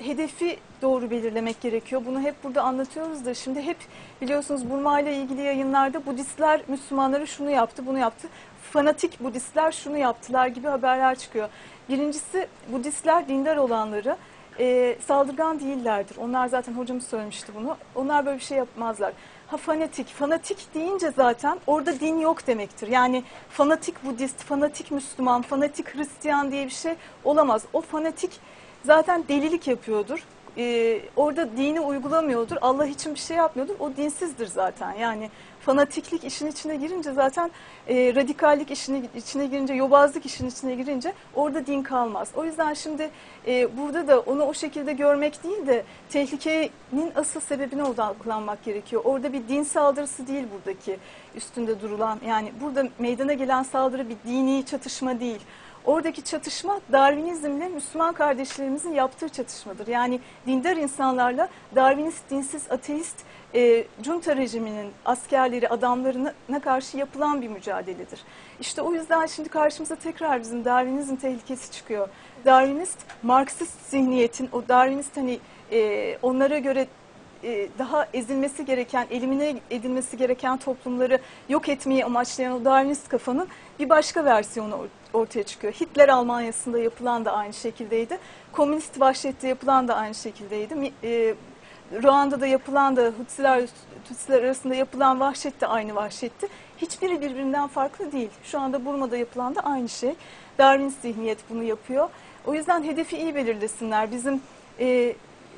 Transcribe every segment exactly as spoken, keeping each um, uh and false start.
hedefi doğru belirlemek gerekiyor. Bunu hep burada anlatıyoruz da şimdi hep biliyorsunuz Burma ile ilgili yayınlarda Budistler Müslümanları şunu yaptı, bunu yaptı. Fanatik Budistler şunu yaptılar gibi haberler çıkıyor. Birincisi Budistler dindar olanları e, saldırgan değillerdir. Onlar zaten hocamız söylemişti bunu. Onlar böyle bir şey yapmazlar. Ha fanatik, fanatik deyince zaten orada din yok demektir. Yani fanatik Budist, fanatik Müslüman, fanatik Hristiyan diye bir şey olamaz. O fanatik zaten delilik yapıyordur. Ee, orada dini uygulamıyordur. Allah için bir şey yapmıyordur. O dinsizdir zaten. Yani fanatiklik işin içine girince zaten e, radikallik işin içine girince, yobazlık işin içine girince orada din kalmaz. O yüzden şimdi e, burada da onu o şekilde görmek değil de tehlikenin asıl sebebine odaklanmak gerekiyor. Orada bir din saldırısı değil buradaki üstünde durulan. Yani burada meydana gelen saldırı bir dini çatışma değil. Oradaki çatışma Darwinizmle Müslüman kardeşlerimizin yaptığı çatışmadır. Yani dindar insanlarla Darwinist, dinsiz, ateist e, junta rejiminin askerleri, adamlarına karşı yapılan bir mücadeledir. İşte o yüzden şimdi karşımıza tekrar bizim Darwinizm tehlikesi çıkıyor. Darwinist, Marksist zihniyetin, o Darwinist hani e, onlara göre e, daha ezilmesi gereken, elimine edilmesi gereken toplumları yok etmeyi amaçlayan o Darwinist kafanın bir başka versiyonu ortaya çıkıyor. Hitler Almanya'sında yapılan da aynı şekildeydi. Komünist vahşette yapılan da aynı şekildeydi. E, Ruanda'da yapılan da Hutsiler, Tutsiler arasında yapılan vahşet de aynı vahşetti. Hiçbiri birbirinden farklı değil. Şu anda Burma'da yapılan da aynı şey. Darwinist zihniyet bunu yapıyor. O yüzden hedefi iyi belirlesinler. Bizim e,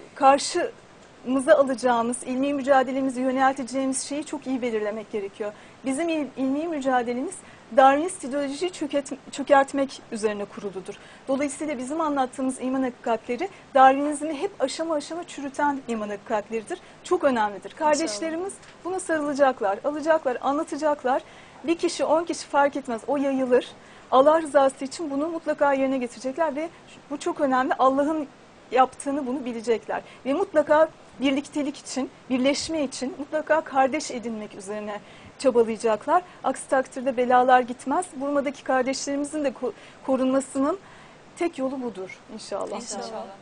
karşımıza alacağımız, ilmi mücadelemizi yönelteceğimiz şeyi çok iyi belirlemek gerekiyor. Bizim il, ilmi mücadelemiz Darwinist ideolojiyi çöket, çökertmek üzerine kuruludur. Dolayısıyla bizim anlattığımız iman hakikatleri Darwinizmi hep aşama aşama çürüten iman hakikatleridir. Çok önemlidir. Kardeşlerimiz buna sarılacaklar, alacaklar, anlatacaklar. Bir kişi, on kişi fark etmez. O yayılır. Allah rızası için bunu mutlaka yerine getirecekler ve bu çok önemli. Allah'ın yaptığını bunu bilecekler. Ve mutlaka birliktelik için, birleşme için mutlaka kardeş edinmek üzerine çabalayacaklar. Aksi takdirde belalar gitmez. Burma'daki kardeşlerimizin de korunmasının tek yolu budur inşallah. İnşallah.